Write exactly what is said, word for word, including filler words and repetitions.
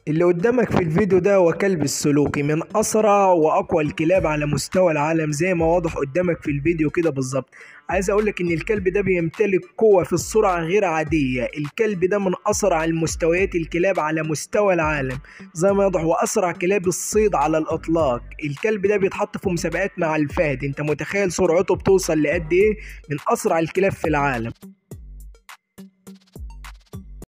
اللي قدامك في الفيديو ده هو كلب السلوكي، من أسرع وأقوى الكلاب على مستوى العالم زي ما واضح قدامك في الفيديو كده بالظبط. عايز أقولك إن الكلب ده بيمتلك قوة في السرعة غير عادية. الكلب ده من أسرع المستويات الكلاب على مستوى العالم زي ما واضح، وأسرع كلاب الصيد على الإطلاق. الكلب ده بيتحط في مسابقات مع الفهد. أنت متخيل سرعته بتوصل لقد إيه؟ من أسرع الكلاب في العالم.